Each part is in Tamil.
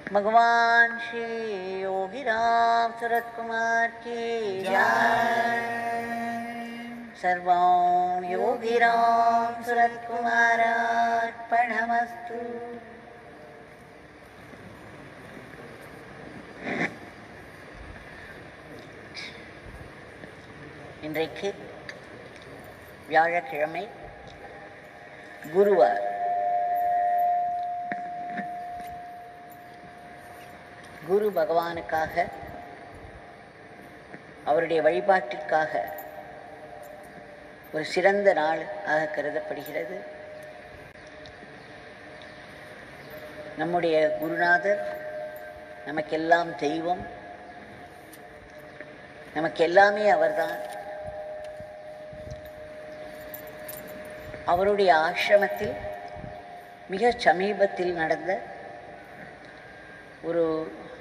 भगवान श्री योगीराम सूरत कुमार की जय। सर्वं योगीराम सूरत कुमारार्पणमस्तु। இன்றைக்கு வியாழக்கிழமை குருவார். குரு பகவானுக்காக அவருடைய வழிபாட்டிற்காக ஒரு சிறந்த நாள் ஆக கருதப்படுகிறது. நம்முடைய குருநாதர் நமக்கெல்லாம் தெய்வம், நமக்கெல்லாமே அவர்தான். அவருடைய ஆசிரமத்தில் மிக சமீபத்தில் நடந்த ஒரு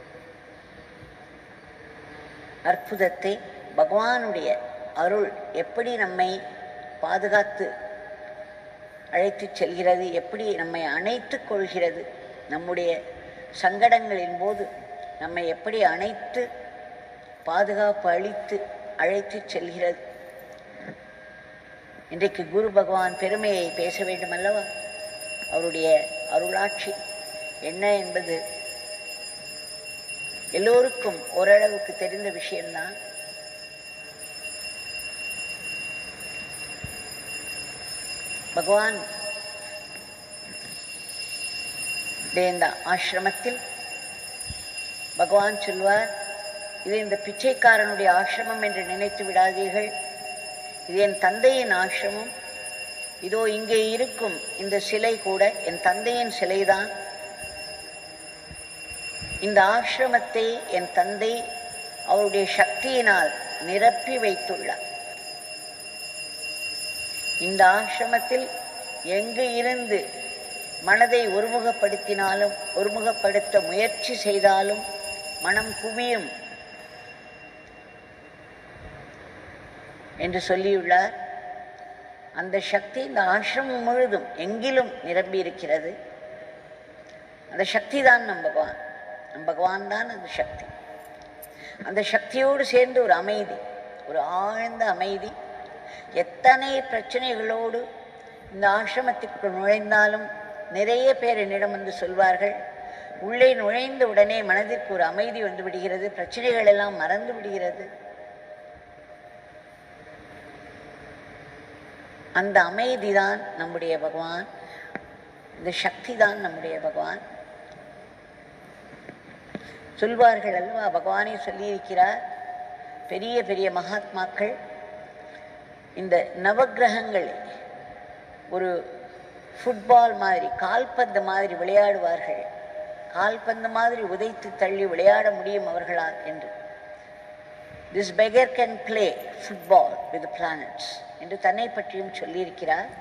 அற்புதத்தை, பகவானுடைய அருள் எப்படி நம்மை பாதுகாத்து அழைத்து செல்கிறது, எப்படி நம்மை அணைத்து கொள்கிறது, நம்முடைய சங்கடங்களின் போது நம்மை எப்படி அணைத்து பாதுகாப்பு அளித்து அழைத்து செல்கிறது. இன்றைக்கு குரு பகவான் பெருமையை பேச வேண்டும் அல்லவா? அவருடைய அருளாட்சி என்ன என்பது எல்லோருக்கும் ஓரளவுக்கு தெரிந்த விஷயம்தான். பகவான் இந்த ஆசிரமத்தில் பகவான் சொல்வார், இது இந்த பிச்சைக்காரனுடைய ஆசிரமம் என்று நினைத்து விடாதீர்கள், இது என் தந்தையின் ஆசிரமம். இதோ இங்கே இருக்கும் இந்த சிலை கூட என் தந்தையின் சிலைதான். இந்த ஆசிரமத்தை என் தந்தை அவருடைய சக்தியினால் நிரப்பி வைத்துள்ளார். இந்த ஆசிரமத்தில் எங்கு இருந்து மனதை ஒருமுகப்படுத்தினாலும், ஒருமுகப்படுத்த முயற்சி செய்தாலும் மனம் குவியும் என்று சொல்லியுள்ளார். அந்த சக்தி இந்த ஆசிரமம் முழுதும் எங்கிலும் நிரம்பி இருக்கிறது. அந்த சக்தி தான் நம் பகவான். நம் பகவான் தான் அந்த சக்தி. அந்த சக்தியோடு சேர்ந்து ஒரு அமைதி, ஒரு ஆழ்ந்த அமைதி. எத்தனை பிரச்சனைகளோடு இந்த ஆசிரமத்திற்கு நுழைந்தாலும் நிறைய பேர் என்னிடம் வந்து சொல்வார்கள், உள்ளே நுழைந்த உடனே மனதிற்கு ஒரு அமைதி வந்து விடுகிறது, பிரச்சனைகள் எல்லாம் மறந்து விடுகிறது. அந்த அமைதி தான் நம்முடைய பகவான், இந்த சக்தி தான் நம்முடைய பகவான். சொல்வார்கள் அல்லவா, பகவானே சொல்லியிருக்கிறார், பெரிய பெரிய மகாத்மாக்கள் இந்த நவக்கிரகங்களை ஒரு ஃபுட்பால் மாதிரி, கால்பந்து மாதிரி விளையாடுவார்கள். கால்பந்து மாதிரி உதைத்து தள்ளி விளையாட முடியும் அவர்களால் என்று. This beggar can play football with the planets என்று தன்னை பற்றியும் சொல்லியிருக்கிறார்.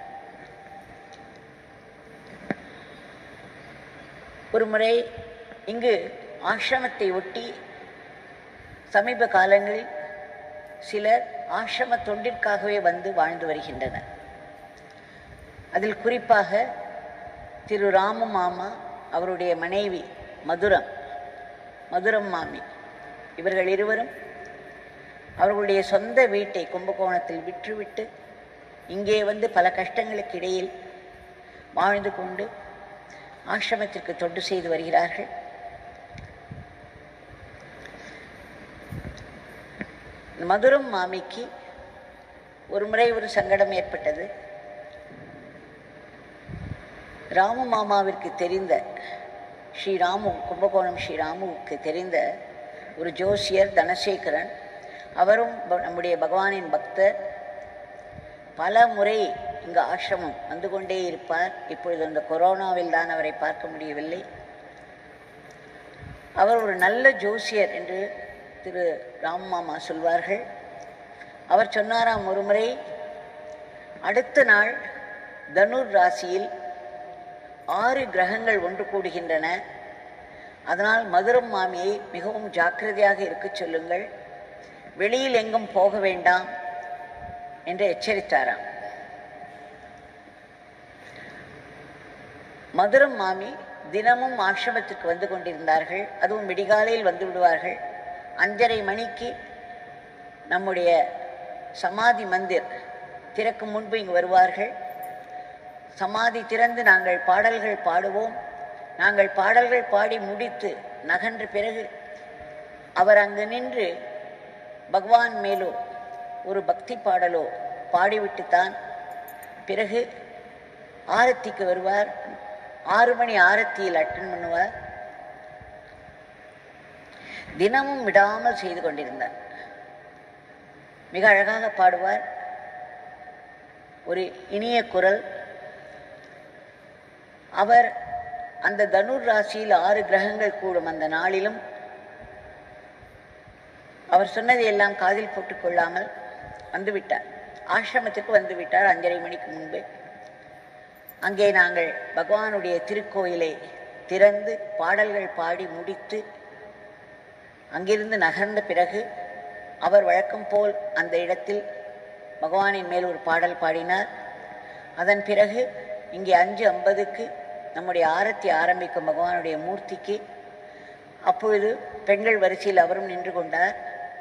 ஒரு முறை இங்கு ஆசிரமத்தை ஒட்டி சமீப காலங்களில் சிலர் ஆசிரம தொண்டிற்காகவே வந்து வாழ்ந்து வருகின்றனர். அதில் குறிப்பாக திரு ராம மாமா, அவருடைய மனைவி மதுரம் மாமி, இவர்கள் இருவரும் அவர்களுடைய சொந்த வீட்டை கும்பகோணத்தில் விற்றுவிட்டு இங்கே வந்து பல கஷ்டங்களுக்கு இடையில் வாழ்ந்து கொண்டு ஆசிரமத்திற்கு தொண்டு செய்து வருகிறார்கள். மதுரம் மாமிக்கு ஒரு முறை ஒரு சங்கடம் ஏற்பட்டது. ராமு மாமாவிற்கு தெரிந்த கும்பகோணம் ஸ்ரீராமுவுக்கு தெரிந்த ஒரு ஜோசியர் தனசேகரன், அவரும் நம்முடைய பகவானின் பக்தர், பல முறை இங்கு ஆசிரமம் வந்து கொண்டே இருப்பார். இப்பொழுது அந்த கொரோனாவில் தான் அவரை பார்க்க முடியவில்லை. அவர் ஒரு நல்ல ஜோசியர் என்று திரு ராமமாமா சொல்வார்கள். அவர் சொன்னாராம், ஒரு முறை அடுத்த நாள் தனுர் ராசியில் 6 கிரகங்கள் ஒன்று கூடுகின்றன, அதனால் மதுரம் மாமியை மிகவும் ஜாக்கிரதையாக இருக்க சொல்லுங்கள், வெளியில் எங்கும் போக வேண்டாம் என்று எச்சரித்தாராம். மதுரம் மாமி தினமும் ஆசிரமத்திற்கு வந்து கொண்டிருந்தார்கள். அதுவும் விடிகாலையில் வந்து விடுவார்கள். 5:30 மணிக்கு நம்முடைய சமாதி மந்திர் திறக்கும் முன்பு இங்கு வருவார்கள். சமாதி திறந்து நாங்கள் பாடல்கள் பாடுவோம். நாங்கள் பாடல்கள் பாடி முடித்து நகன்ற பிறகு அவர் அங்கு நின்று பகவான் மேலோ ஒரு பக்தி பாடலோ பாடிவிட்டுத்தான் பிறகு ஆரத்திக்கு வருவார். 6 மணி ஆரத்தியில் அட்டன் பண்ணுவார். தினமும் விடாமல் செய்து கொண்டிருந்தார். மிக அழகாக பாடுவார். ஒரு இனிய குரல். அவர் அந்த தனுர் ராசியில் 6 கிரகங்கள் கூடும் அந்த நாளிலும் அவர் சொன்னதை எல்லாம் காதில் போட்டுக்கொள்ளாமல் வந்துவிட்டார். ஆசிரமத்துக்கு வந்துவிட்டார் 5:30 மணிக்கு முன்பு. அங்கே நாங்கள் பகவானுடைய திருக்கோயிலை திறந்து பாடல்கள் பாடி முடித்து அங்கிருந்து நகர்ந்த பிறகு அவர் வழக்கம் போல் அந்த இடத்தில் பகவானின் மேல் ஒரு பாடல் பாடினார். அதன் பிறகு இங்கே 5:50க்கு நம்முடைய ஆரத்தி ஆரம்பிக்கும் பகவானுடைய மூர்த்திக்கு. அப்பொழுது பெண்கள் வரிசையில் அவரும் நின்று கொண்டார்.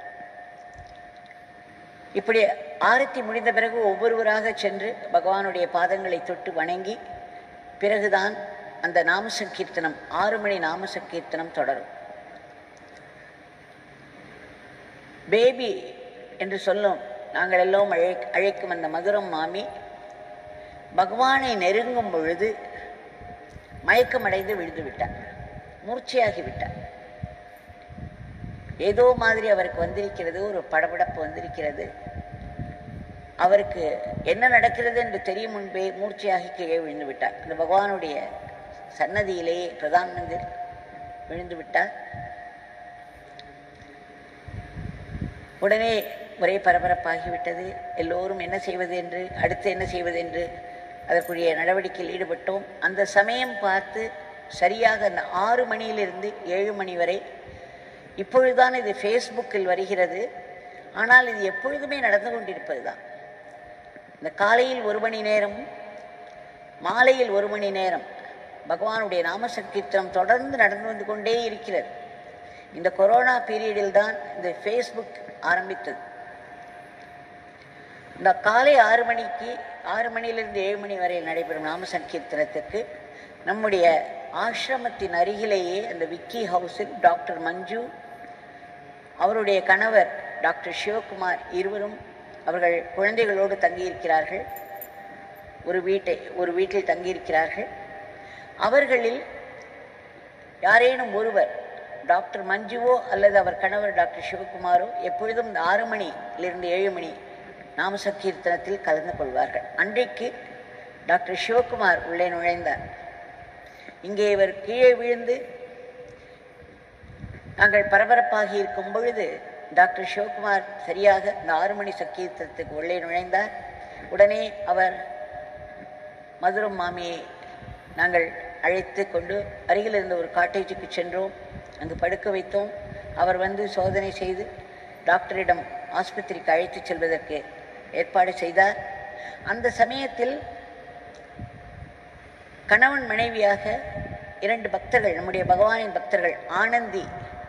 இப்படி ஆரத்தி முடிந்த பிறகு ஒவ்வொருவராக சென்று பகவானுடைய பாதங்களை தொட்டு வணங்கி பிறகுதான் அந்த நாம சங்கீர்த்தனம் 6 மணி நாம சங்கீர்த்தனம் தொடரும். பேபி என்று சொல்லும் நாங்கள் எல்லாம் அழைக்கும் அந்த மதுரம் மாமி பகவானை நெருங்கும் பொழுது மயக்கமடைந்து விழுந்து விட்டார். மூர்ச்சையாகி விட்டார். ஏதோ மாதிரி அவருக்கு வந்திருக்கிறது, ஒரு படபடப்பு வந்திருக்கிறது. அவருக்கு என்ன நடக்கிறது என்று தெரியும் முன்பே மூர்ச்சையாகி கீழே விழுந்து விட்டார். அந்த பகவானுடைய சன்னதியிலேயே பிரதான் மந்திர் விழுந்து விட்டார். உடனே ஒரே பரபரப்பாகிவிட்டது. எல்லோரும் என்ன செய்வது என்று, அடுத்து என்ன செய்வது என்று அதற்குரிய நடவடிக்கையில் ஈடுபட்டோம். அந்த சமயம் பார்த்து சரியாக அந்த 6 மணியிலிருந்து 7 மணி வரை, இப்பொழுதுதான் இது ஃபேஸ்புக்கில் வருகிறது, ஆனால் இது எப்பொழுதுமே நடந்து கொண்டிருப்பது தான். இந்த காலையில் 1 மணி நேரம், மாலையில் 1 மணி நேரம் பகவானுடைய நாம சங்கீர்த்தனம் தொடர்ந்து நடந்து வந்து கொண்டே இருக்கிறது. இந்த கொரோனா பீரியடில் தான் இந்த ஃபேஸ்புக் ஆரம்பித்தது. இந்த காலை 6 மணிக்கு 6 மணியிலிருந்து 7 மணி வரை நடைபெறும் நாம சங்கீர்த்தனத்திற்கு நம்முடைய ஆசிரமத்தின் அருகிலேயே அந்த விக்கி ஹவுஸில் டாக்டர் மஞ்சு, அவருடைய கணவர் டாக்டர் சிவகுமார் இருவரும் அவர்கள் குழந்தைகளோடு தங்கியிருக்கிறார்கள். ஒரு வீட்டில் தங்கியிருக்கிறார்கள். அவர்களில் யாரேனும் ஒருவர் டாக்டர் மஞ்சுவோ அல்லது அவர் கணவர் டாக்டர் சிவகுமாரோ எப்பொழுதும் 6 மணியிலிருந்து 7 மணி நாம சங்கீர்த்தனத்தில் கலந்து கொள்வார்கள். அன்றைக்கு டாக்டர் சிவகுமார் உள்ளே நுழைந்தார். இங்கே இவர் கீழே விழுந்து நாங்கள் பரபரப்பாகி இருக்கும் பொழுது டாக்டர் சிவகுமார் சரியாக இந்த 6 மணி சங்கீர்த்தனத்துக்கு உள்ளே நுழைந்தார். உடனே அவர் மதுரம் மாமியை நாங்கள் அழைத்து கொண்டு அருகில் இருந்த ஒரு காட்டேஜுக்கு சென்றோம். அங்கு படுக்க வைத்தோம். அவர் வந்து சோதனை செய்து டாக்டரிடம் ஆஸ்பத்திரிக்கு அழைத்து செல்வதற்கு ஏற்பாடு செய்தார். அந்த சமயத்தில் கணவன் மனைவியாக 2 பக்தர்கள், நம்முடைய பகவானின் பக்தர்கள், ஆனந்தி,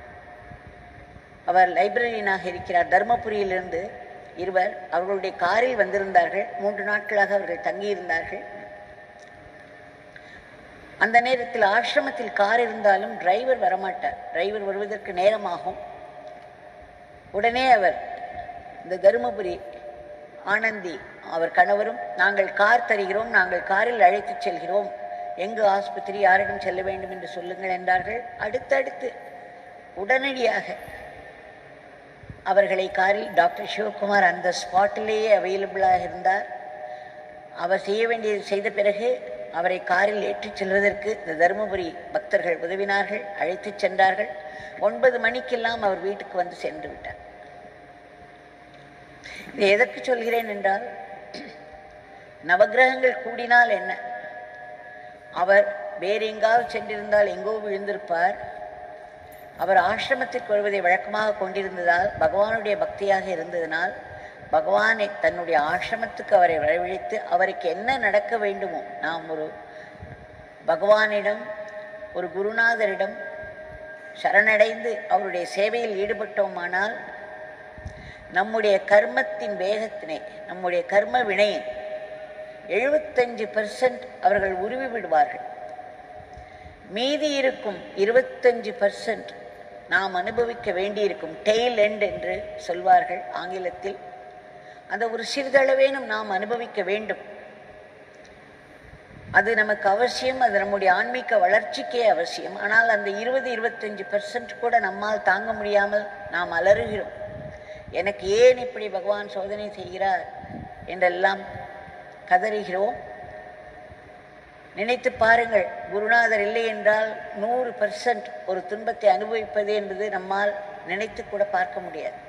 அவர் லைப்ரரியனாக இருக்கிறார், தர்மபுரியிலிருந்து இருவர் அவர்களுடைய காரில் வந்திருந்தார்கள். 3 நாட்களாக அவர்கள் தங்கியிருந்தார்கள். அந்த நேரத்தில் ஆசிரமத்தில் கார் இருந்தாலும் டிரைவர் வரமாட்டார். டிரைவர் வருவதற்கு நேரமாகும். உடனே அவர் இந்த தருமபுரி ஆனந்தி அவர் கணவரும், நாங்கள் கார் தருகிறோம், நாங்கள் காரில் அழைத்து செல்கிறோம், எங்கு ஆஸ்பத்திரி, யாரிடம் செல்ல வேண்டும் என்று சொல்லுங்கள் என்றார்கள். அடுத்தடுத்து உடனடியாக அவர்களை காரில் டாக்டர் சிவகுமார் அந்த ஸ்பாட்டிலேயே அவைலபிளாக இருந்தார். அவர் செய்ய வேண்டியது செய்த பிறகு அவரை காரில் ஏற்றிச் செல்வதற்கு இந்த தருமபுரி பக்தர்கள் உதவினார்கள், அழைத்து சென்றார்கள். 9 மணிக்கெல்லாம் அவர் வீட்டுக்கு வந்து சென்று விட்டார். இதை எதற்கு சொல்கிறேன் என்றால், நவகிரகங்கள் கூடினால் என்ன, அவர் வேறு எங்காவது சென்றிருந்தால் எங்கோ விழுந்திருப்பார். அவர் ஆசிரமத்திற்கு வருவதை வழக்கமாக கொண்டிருந்ததால், பகவானுடைய பக்தியாக இருந்ததனால், பகவானை தன்னுடைய ஆசிரமத்துக்கு அவரை வரவழைத்து அவருக்கு என்ன நடக்க வேண்டுமோ, நாம் ஒரு பகவானிடம் ஒரு குருநாதரிடம் சரணடைந்து அவருடைய சேவையில் ஈடுபட்டோமானால் நம்முடைய கர்மத்தின் வேகத்தினை, நம்முடைய கர்ம வினையை 75% அவர்கள் உருவி விடுவார்கள். மீதி இருக்கும் 25% நாம் அனுபவிக்க வேண்டியிருக்கும் டெயில் எண்ட் என்று சொல்வார்கள் ஆங்கிலத்தில். அந்த ஒரு சிறிதளவேனும் நாம் அனுபவிக்க வேண்டும். அது நமக்கு அவசியம், அது நம்முடைய ஆன்மீக வளர்ச்சிக்கே அவசியம். ஆனால் அந்த 20-25% கூட நம்மால் தாங்க முடியாமல் நாம் அலறுகிறோம். எனக்கு ஏன் இப்படி பகவான் சோதனை செய்கிறார் என்றெல்லாம் கதறுகிறோம். நினைத்து பாருங்கள், குருநாதர் இல்லை என்றால் 100% ஒரு துன்பத்தை அனுபவிப்பது என்பது நம்மால் நினைத்து கூட பார்க்க முடியாது.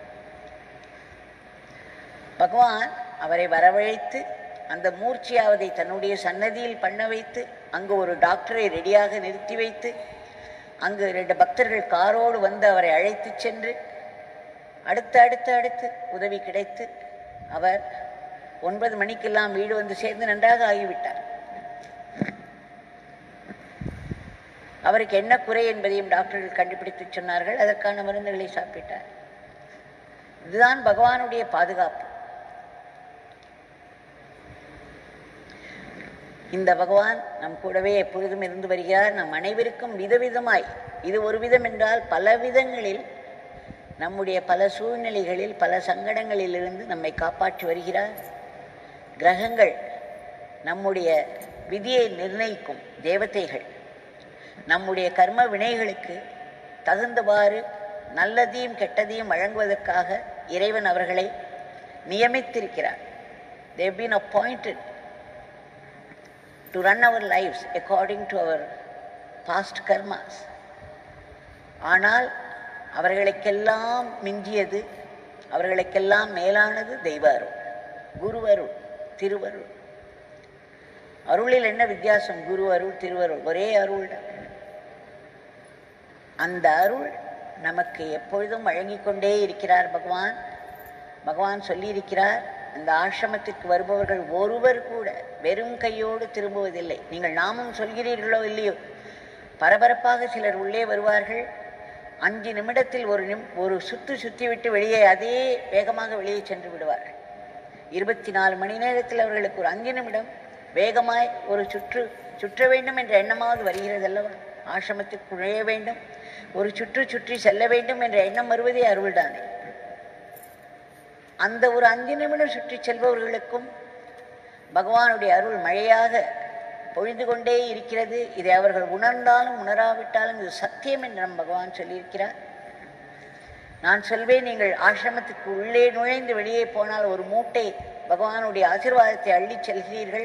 பகவான் அவரை வரவழைத்து அந்த மூர்ச்சியாவதை தன்னுடைய சன்னதியில் பண்ண வைத்து, அங்கு ஒரு டாக்டரை ரெடியாக நிறுத்தி வைத்து, அங்கு 2 பக்தர்கள் காரோடு வந்து அவரை அழைத்து சென்று அடுத்து உதவி கிடைத்து அவர் 9 மணிக்கெல்லாம் வீடு வந்து சேர்ந்து நன்றாக ஆகிவிட்டார். அவருக்கு என்ன குறை என்பதையும் டாக்டர்கள் கண்டுபிடித்து சொன்னார்கள். அதற்கான மருந்துகளை சாப்பிட்டார். இதுதான் பகவானுடைய பாதுகாப்பு. இந்த பகவான் நம் கூடவே எப்பொழுதும் இருந்து வருகிறார். நம் அனைவருக்கும் விதவிதமாய், இது ஒரு விதம் என்றால் பல விதங்களில், நம்முடைய பல சூழ்நிலைகளில், பல சங்கடங்களிலிருந்து நம்மை காப்பாற்றி வருகிறார். கிரகங்கள் நம்முடைய விதியை நிர்ணயிக்கும் தேவதைகள். நம்முடைய கர்ம வினைகளுக்கு தகுந்தவாறு நல்லதையும் கெட்டதையும் வழங்குவதற்காக இறைவன் அவர்களை நியமித்திருக்கிறார். They have been appointed to run our lives according to our past karmas. ஆனால் அவர்களுக்கெல்லாம் மிஞ்சியது, அவர்களுக்கெல்லாம் மேலானது தெய்வ அருள், குருவருள், திருவருள். அருளில் என்ன வித்தியாசம்? குரு அருள், திருவருள் ஒரே அருள் தான். அந்த அருள் நமக்கு எப்பொழுதும் வழங்கிக் கொண்டே இருக்கிறார் பகவான். பகவான் சொல்லியிருக்கிறார், இந்த ஆசிரமத்திற்கு வருபவர்கள் ஒருவர் கூட வெறும் கையோடு திரும்புவதில்லை. நீங்கள் நாமும் சொல்கிறீர்களோ இல்லையோ, பரபரப்பாக சிலர் உள்ளே வருவார்கள். 5 நிமிடத்தில் ஒரு சுற்றி விட்டு வெளியே அதே வேகமாக வெளியே சென்று விடுவார்கள். 24 மணி நேரத்தில் அவர்களுக்கு ஒரு 5 நிமிடம் வேகமாய் ஒரு சுற்ற வேண்டும் என்ற எண்ணமாவது வருகிறது அல்லவா? ஆசிரமத்துக்கு நுழைய வேண்டும், ஒரு சுற்றி செல்ல வேண்டும் என்ற எண்ணம் வருவதே அருள்தானே. அந்த ஒரு 5 நிமிடம் சுற்றி செல்பவர்களுக்கும் பகவானுடைய அருள் மழையாக பொழிந்து கொண்டே இருக்கிறது. இதை அவர்கள் உணர்ந்தாலும் உணராவிட்டாலும் இது சத்தியம் என்று நம் பகவான் சொல்லியிருக்கிறார். நான் சொல்வேன், நீங்கள் ஆசிரமத்துக்கு உள்ளே நுழைந்து வெளியே போனால் ஒரு மூட்டை பகவானுடைய ஆசீர்வாதத்தை அள்ளி செல்கிறீர்கள்.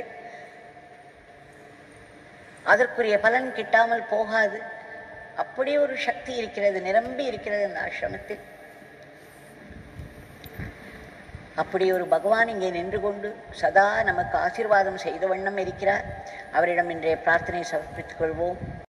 அதற்குரிய பலன் கிட்டாமல் போகாது. அப்படி ஒரு சக்தி இருக்கிறது, நிரம்பி இருக்கிறது இந்த ஆசிரமத்தில். அப்படி ஒரு பகவான் இங்கே நின்று கொண்டு சதா நமக்கு ஆசீர்வாதம் செய்த வண்ணம் இருக்கிறார். அவரிடம் இன்றைய பிரார்த்தனை சமர்ப்பித்துக் கொள்வோம்.